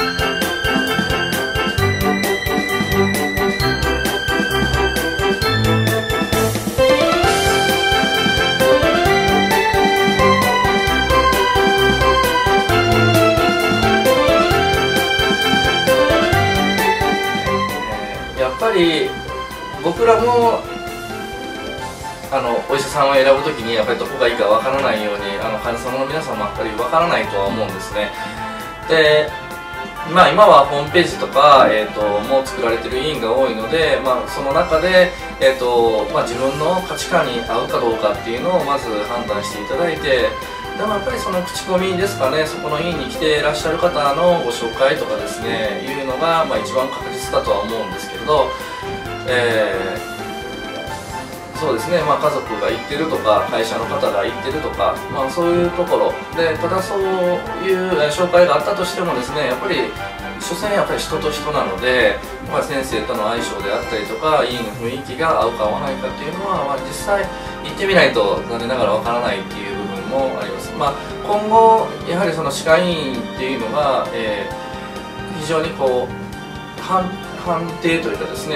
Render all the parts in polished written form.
やっぱり僕らもお医者さんを選ぶときにやっぱりどこがいいかわからないように患者様の皆さんもやっぱりわからないとは思うんですね。で今はホームページとか、もう作られてる医院が多いので、その中で、自分の価値観に合うかどうかっていうのをまず判断していただいて、でもやっぱりその口コミですかね、そこの医院に来ていらっしゃる方のご紹介とかですねいうのが、一番確実だとは思うんですけれど、そうですね、家族が行ってるとか会社の方が行ってるとか、そういうところで、ただそういう紹介があったとしてもですね、やっぱり所詮やっぱり人と人なので、先生との相性であったりとか医院の雰囲気が合うか合わないかっていうのは、実際行ってみないと残念ながらわからないっていう部分もあります。今後やはりその歯科医院っていうのが、非常にこう判定というかですね、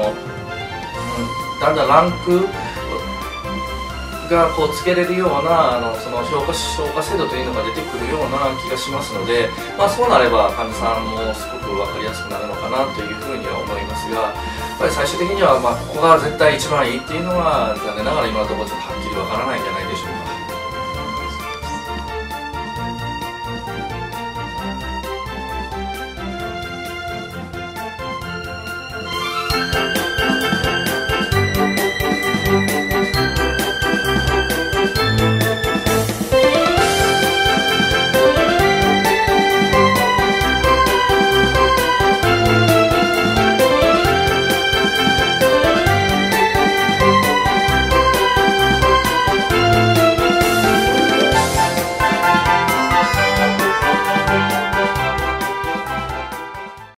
だんだんランクがこうつけれるようなその評価制度というのが出てくるような気がしますので、そうなれば患者さんもすごく分かりやすくなるのかなというふうには思いますが、やっぱり最終的にはここが絶対一番いいっていうのは残念ながら今のところちょっとはっきり分からないんじゃないでしょうか。